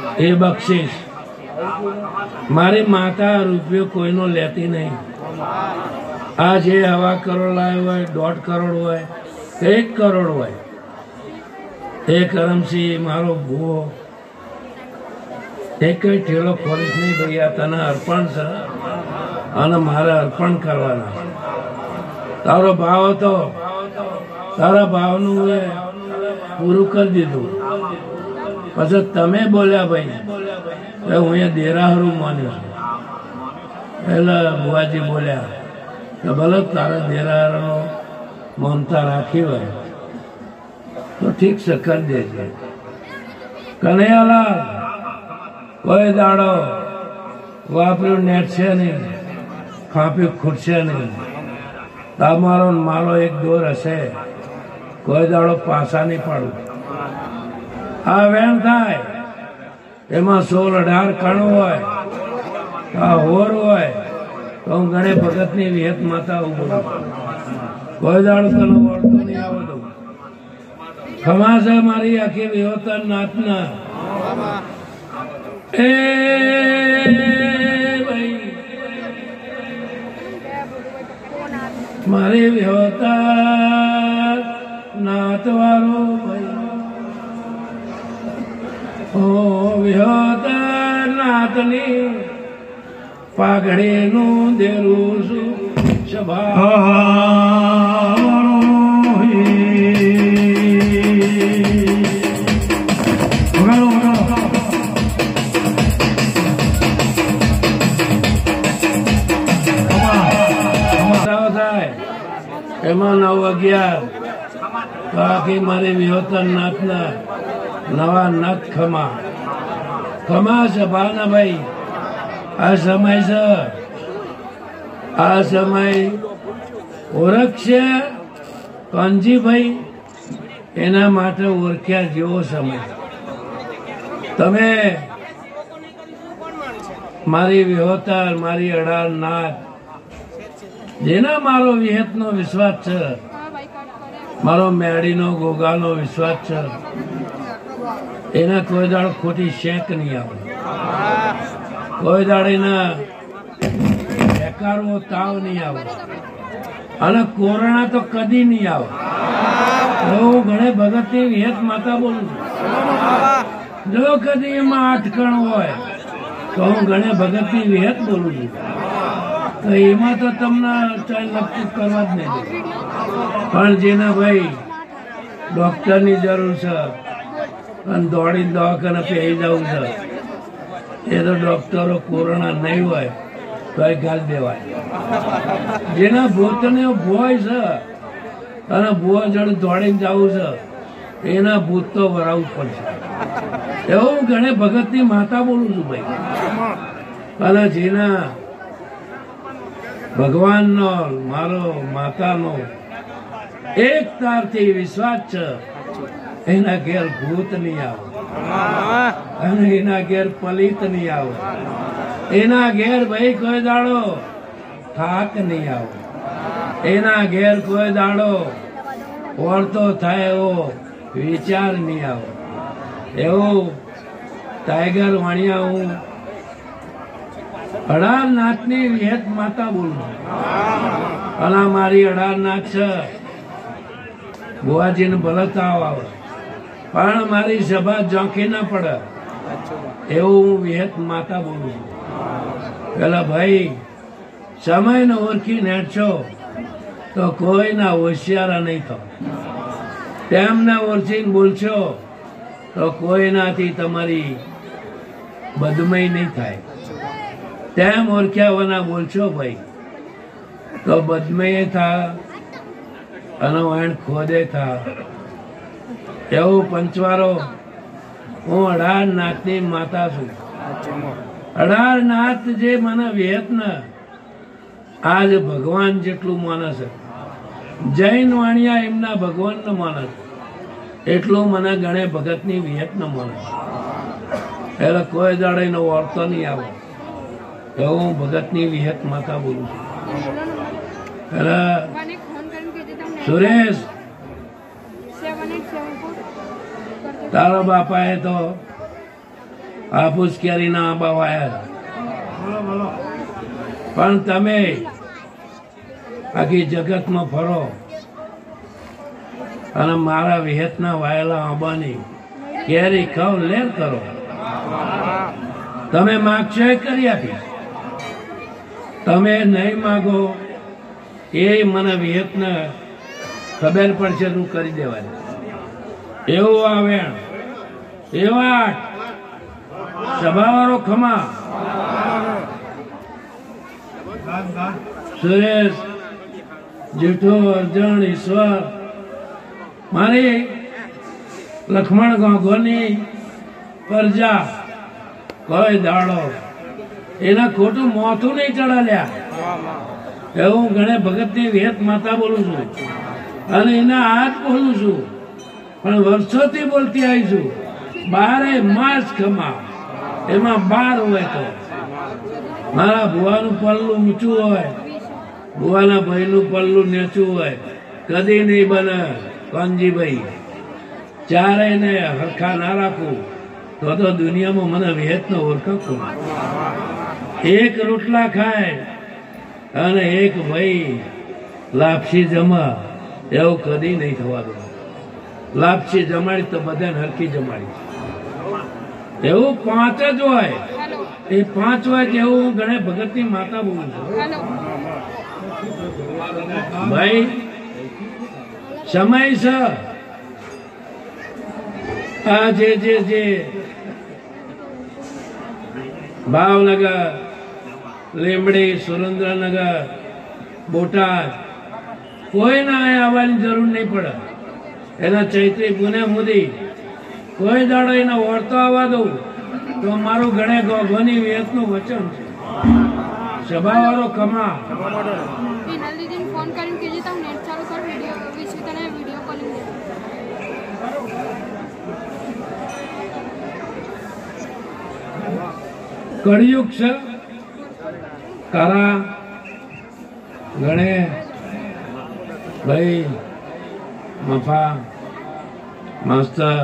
એ બક્ષિસ મારી માતા રૂપિયો કોઈનો લેતી નહીં. આ જે હવા કરોડ લાવ્યો હોય, 1.5 કરોડ હોય, 1 કરોડ હોય, એ કરમસિંહ મારો ભૂવો એક કઈ ઠેલો ખોરીશ નહીં ભાઈ. આ તને અર્પણ છે અને મારે અર્પણ કરવાના. તારો ભાવ હતો, તારા ભાવનું પૂરું કરી દીધું. પછી તમે બોલ્યા ભાઈ હું અહીંયા દેરાહરું માન્યું છું. એટલે બુવાજી બોલ્યા કે ભલે તારા દેરાહરનો મમતા રાખી હોય તો ઠીક છે, કરી દેજે. કનૈયાલાલ કોઈ દાડો વાપર્યું નેટ છે નહીં, ખાંપ્યું ખૂટશે નહીં. તમારો મારો એક દોર હશે, કોઈ દાડો પાછા નહીં પાડું. આ વેણ થાય એમાં 16-18 કણું હોય, આ હોર હોય તો હું ગણે ભગત ની વિહત માતા ઉભું. કોઈ દાડો તને વળતો નહીં આવતો. ખમા છે મારી આખી વિહોતર નાથના. એ ભાઈ મારી વિહોતર નાથ વાળો ભાઈ, ઓ વિહોતર નાથની પાઘડી નું દેરું છું સભા. એમાં 9-11 બાકી મારી વિહોતર નાથના નવા નથ ખમા ખમા છે ભાનાભાઈ. આ સમય છે, આ સમય ઓળખશે કાનજીભાઈ એના માટે ઓળખ્યા જેવો સમય. તમે મારી વિહોતર, મારી અડાર નાથ, જેના મારો વિહેતનો વિશ્વાસ છે, મારો મેડીનો ગોગાનો વિશ્વાસ છે, એના કોઈ દાડો ખોટી શેક નહીં આવે. કોઈ દાડો એના બેકારવો તાવ નહીં આવે અને કોરોના તો કદી નહીં આવે. હું ઘણે ભગતની વિહેત માતા બોલું છું. જો કદી એમાં 8 કણ હોય તો હું ઘણે ભગતની વિહેત બોલું છું. તો એમાં તો તમને નક્કી કરવા જ નહીં. પણ જેના ભાઈ ડોક્ટરની જરૂર છે અને દોડીને દવાખાને પહેરી જવું છે, એ તો ડોક્ટરો કોરોના નહીં હોય તો એ ગાલ દેવાય. જેના ભૂતને ભોય છે અને ભૂવા જોડે દોડીને જવું છે, એના ભૂત તો વરાવવું પડશે. એવું ઘણે ભગતની માતા બોલું છું ભાઈ. અને જેના ભગવાનનો, મારો માતાનો એક તારથી વિશ્વાસ છે, એના ઘેર ભૂત નહીં આવે અને એના ઘેર પલિત નહીં આવે. એના ઘેર ભાઈ કોઈ દાડો થાક નહીં આવે. એના ઘેર કોઈ દાડો વળતો થાય એવો વિચાર નહીં આવે. એવું ટાઈગર વાણિયા હું અડારનાથની વિહેત માતા બોલું. અને મારી અડારનાથ છે, બુવાજીને ભલે તાવ આવે પણ મારી સભા ઝોંકી ના પડે એવું હું વિહેત માતા બોલું છું. પેલા ભાઈ સમયને ઓળખી નેટશો તો કોઈના હોશિયારા નહીં થો. તેમને ઓળખીને બોલશો તો કોઈનાથી તમારી બદમાઈ નહીં થાય. તેમ ઓળખ્યા વના બોલશો ભાઈ તો બદમાઈ થા અને વાણ ખોદે થા. એવું પંચવારો હું અડારનાથની માતા છું. અડારનાથ જે મને વિહેત ને આજ ભગવાન જેટલું માને છે, જૈન વાણિયા એમના ભગવાન ને માને છે, એટલું મને ગણે ભગતની વિહેત ને માને. એટલે કોઈ દાડે નો વર્તો નહીં આવે. એવું ભગતની વિહેત માતા બોલું છું. એટલે સુરેશ તારા બાપાએ તો હાફૂસ કેરીના આંબા વાયા, પણ તમે આખી જગતમાં ફરો અને મારા વિહેતના વાયેલા આંબાની કેરી ખાવ લેર કરો. તમે માગશો એ કરી આપીશ, તમે નહીં માગો એ મને વિહેતને ખબર પડશે તું કરી દેવાની. એવું આવે એવા સભાવાળો ખમા સુરેશ જેઠો અર્જણ ઈશ્વર મારી લક્ષ્મણ ગોગોની પ્રજા કોઈ દાડો એના ખોટું મોથું નહીં ચડાલ્યા. એવું ગણે ભગતની વેત માતા બોલું છું અને એના હાથ બોલું છું, પણ વર્ષોથી બોલતી આવી છું. 12 માસ ખમા એમાં 12 હોય તો મારા ભુવાનું પલ્લું ઊંચું હોય, ભુવાના ભાઈનું પલ્લું નીચું હોય, કદી નહીં બને. કોનજીભાઈ ચારે ને હરખા ના રાખું તો દુનિયામાં મને વેત નો ઓળખો. એક રોટલા ખાય અને એક ભાઈ લાપસી જમા, એવું કદી નહીં થવાનું. લાપસી જમાડી તો બધાને હરખી જમાડી. એવું 5 જ હોય, એ 5 હોય જેવું ગણે ભગતની માતા બોલું છું. ભાઈ સમય છે આ જે ભાવનગર, લીંબડી, સુરેન્દ્રનગર, બોટાદ કોઈના આવવાની જરૂર નહીં પડે. એના ચૈત્રી પુણે મોદી કોઈ દાડો એને ઓળતો આવવા દઉં તો મારું ગણે ગોની વેતનું વચન છે. સભાવાળો કમા ફોન કરીને કહેજે તો નેટ ચાલુ કર, વિડિયો વિશે તને વિડિયો કોલિંગ દે. કળિયુગ છે તારા ગણે ભાઈ મફા માસ્તર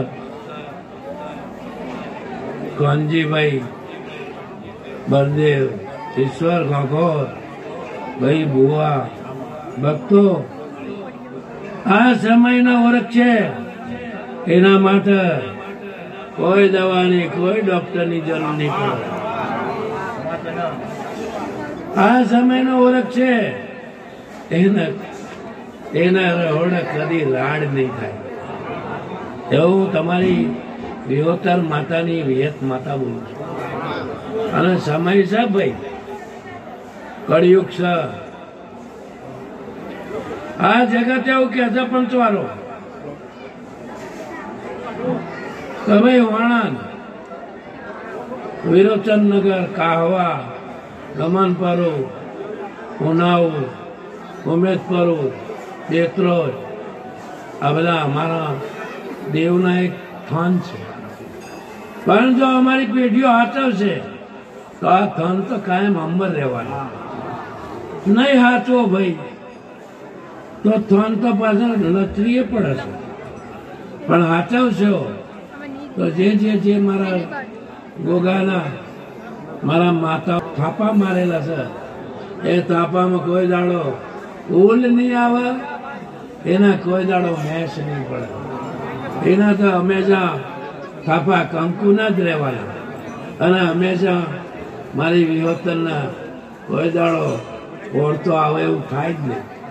કોનજીભાઈ બળદેવ ઈશ્વર ગોગોર ભાઈ બુવા ભક્તો આ સમયનો વર્ગ છે. એના માટે કોઈ દવાની કોઈ ડોક્ટરની જરૂર નહીં પડે. આ સમયનો વર્ગ છે, એના રહોડે કદી રાડ નહીં થાય. એવું તમારી વિહોતર માતાની વિહત માતા બોલું છું. અને સમય છે ભાઈ, કળિયુગ છે. આ જગત એવું કે છે પંચવારો કે ભાઈ વાણંદ, વિરોચનનગર, કાહવા, ગમનપરો, ઉનાવ, ઉમેદપરો, બેત્રોજ આ બધા અમારા દેવના એક થાન છે. પણ જો અમારી પેઢીઓ હાચવશે તો આ થાન તો કાયમ અંબર રહેવાનું. નહીં હાચવો ભાઈ તો થાન તો પાછળ લચરીએ પડે છે. પણ હાચવશો તો જે મારા ગોગાના મારા માતા થાપા મારેલા છે એ થાપામાં કોઈ દાડો ઉલ નહીં આવે, એના કોઈ દાડો મેશ નહીં પડે. એના તો હંમેશા થાપા કંકુના જ રહેવાના અને હંમેશા મારી વિહોતરના કોઈ દાડો ઓળતો આવે એવું થાય જ નહીં.